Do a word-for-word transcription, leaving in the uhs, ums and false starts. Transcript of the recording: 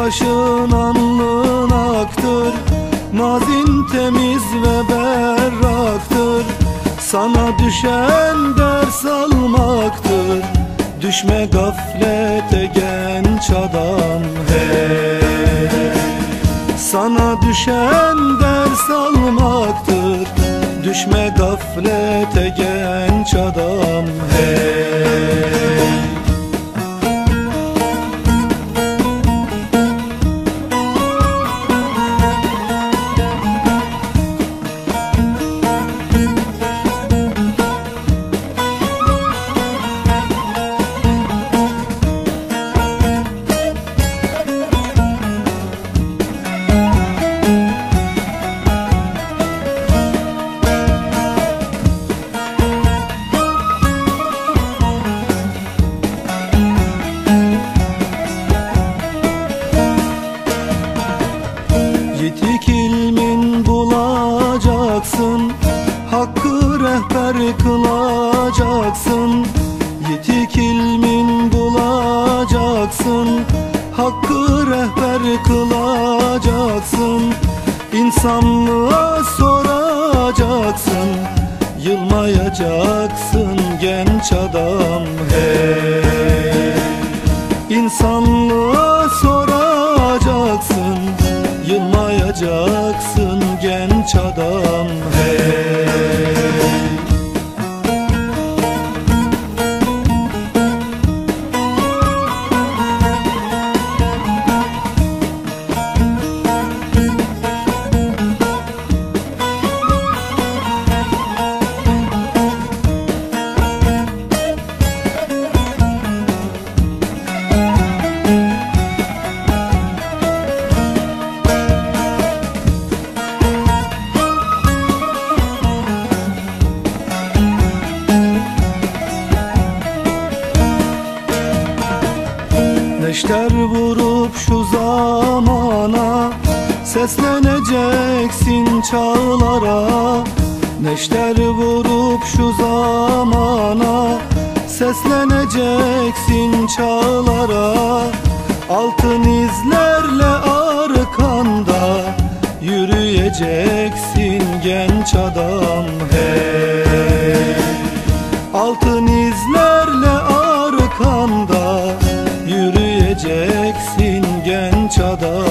yaşın alnın aktır, mazin temiz ve berraktır. Sana düşen ders almaktır, düşme gaflete genç adam hey. Sana düşen ders almaktır, düşme gaflete genç adam hey. Yitik ilmin bulacaksın, hakkı rehber kılacaksın. Yitik ilmin bulacaksın, hakkı rehber kılacaksın. İnsanlığa soracaksın, yılmayacaksın genç adam hey. İnsanlığa soracaksın, yılmayacaksın genç adam hey. Neşter vurup şu zamana, sesleneceksin çağlara. Neşter vurup şu zamana, sesleneceksin çağlara. Altın izlerle arkanda, yürüyeceksin genç adam hey. Altın izlerle arkanda, yürüyeceksin genç adam